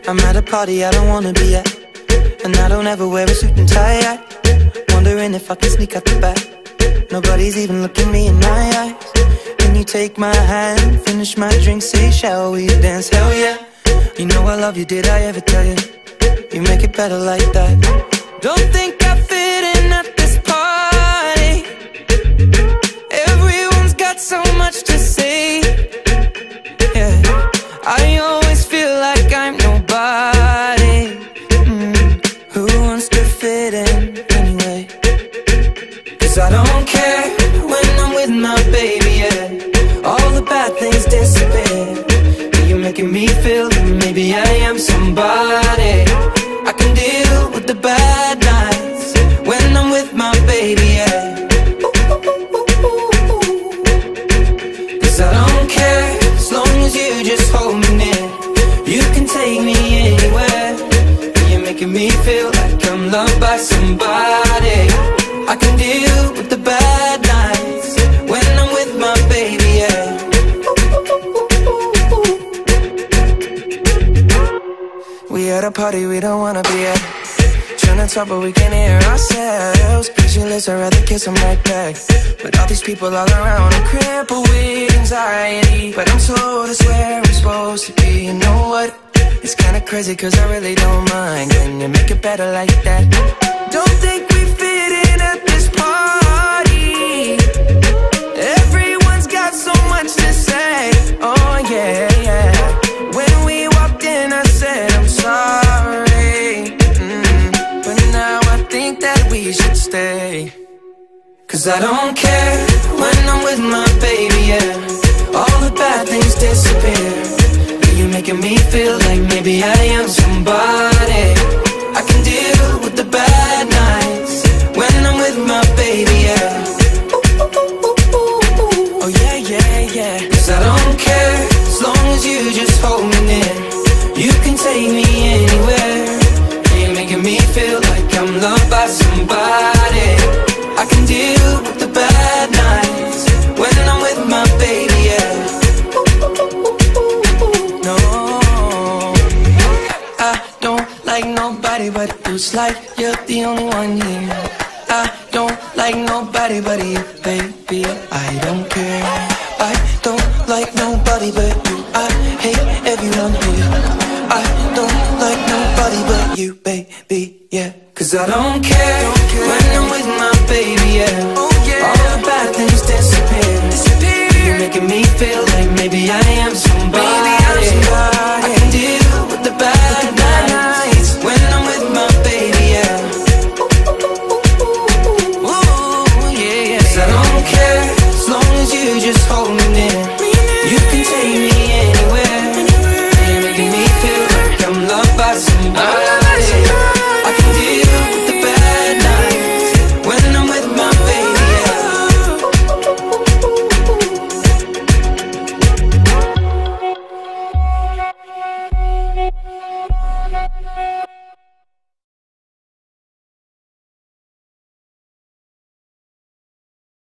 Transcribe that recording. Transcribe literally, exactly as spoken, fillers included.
I'm at a party I don't wanna be at, and I don't ever wear a suit and tie. I wondering if I can sneak out the back. Nobody's even looking me in my eyes. Can you take my hand, finish my drink, say shall we dance? Hell yeah. You know I love you, did I ever tell you? You make it better like that. Don't think I fit in at this party. Everyone's got so much to say. Yeah, I always feel like I'm nobody. mm. Who wants to fit in anyway? Cause I don't care when I'm with my baby, yeah. All the bad things disappear. You're making me feel that maybe I am somebody. I can deal with the bad nights when I'm with my baby, yeah. Cause I don't care as long as you just hold me near. You can take me anywhere. You're making me feel like I'm loved by somebody. I can deal with the bad nights when I'm with my baby, yeah. We at a party we don't wanna be at, trying to talk but we can't hear ourselves. Pictureless, I'd rather kiss them right back. But all these people all around, I'm crippled with anxiety. But I'm told it's where I'm supposed to be. You know what? It's kinda crazy cause I really don't mind. Can you make it better like that? Don't think we fit in at this party. Everyone's got so much to say. Oh yeah, yeah. When we walked in I said I'm sorry, mm, but now I think that we should stay. Cause I don't care when I'm with my baby, yeah. All the bad things disappear. You're making me feel like maybe I am somebody. I can deal with the bad nights when I'm with my baby, yeah. Oh yeah, yeah, yeah. Cause I don't care as long as you just hold me near. You can take me anywhere. You're making me feel like I'm loved by somebody. I can deal with the bad nights when I'm with my baby, yeah. No, I don't like nobody but you. It's like you're the only one here. I don't like nobody but you, baby. I don't care. I don't like nobody but you. I hate everyone here. I don't like nobody but you, baby, yeah. Cause I don't care, don't care when I'm with my baby, yeah. Oh, yeah. All the bad things disappear. disappear. You're making me feel like maybe I am